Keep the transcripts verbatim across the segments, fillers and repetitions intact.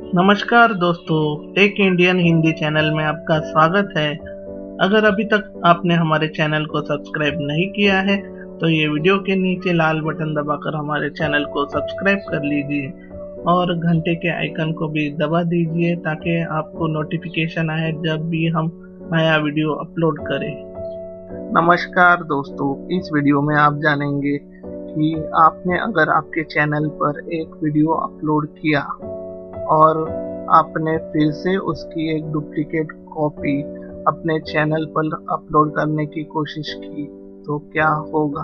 नमस्कार दोस्तों, take Indian Hindi channel में आपका स्वागत है। अगर अभी तक आपने हमारे चैनल को सब्सक्राइब नहीं किया है तो ये वीडियो के नीचे लाल बटन दबाकर हमारे चैनल को सब्सक्राइब कर लीजिए और घंटे के आइकन को भी दबा दीजिए ताकि आपको नोटिफिकेशन आए जब भी हम नया वीडियो अपलोड करें। नमस्कार दोस्तों, इस वीडियो में आप जानेंगे कि आपने अगर आपके चैनल पर एक वीडियो अपलोड किया और आपने फिर से उसकी एक डुप्लीकेट कॉपी अपने चैनल पर अपलोड करने की कोशिश की तो क्या होगा।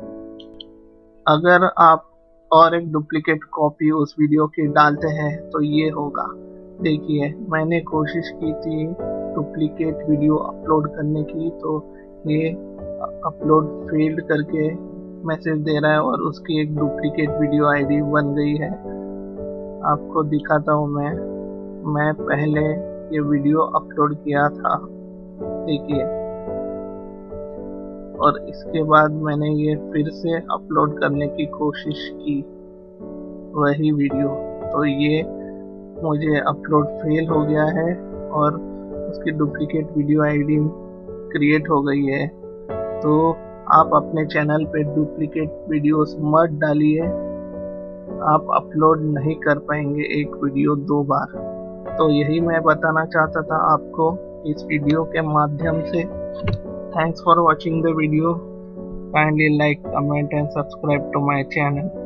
अगर आप और एक डुप्लीकेट कॉपी उस वीडियो की डालते हैं तो ये होगा। देखिए, मैंने कोशिश की थी डुप्लीकेट वीडियो अपलोड करने की, तो ये अपलोड फेल्ड करके मैसेज दे रहा है और उसकी एक डुप्लीकेट वीडियो आईडी बन गई है। आपको दिखाता हूँ मैं मैं पहले ये वीडियो अपलोड किया था, देखिए, और इसके बाद मैंने ये फिर से अपलोड करने की कोशिश की वही वीडियो, तो ये मुझे अपलोड फेल हो गया है और उसकी डुप्लीकेट वीडियो आईडी क्रिएट हो गई है। तो आप अपने चैनल पे डुप्लीकेट वीडियोस मत डालिए, आप अपलोड नहीं कर पाएंगे एक वीडियो दो बार। तो यही मैं बताना चाहता था आपको इस वीडियो के माध्यम से। Thanks for watching the video. Kindly like, comment and subscribe to my channel.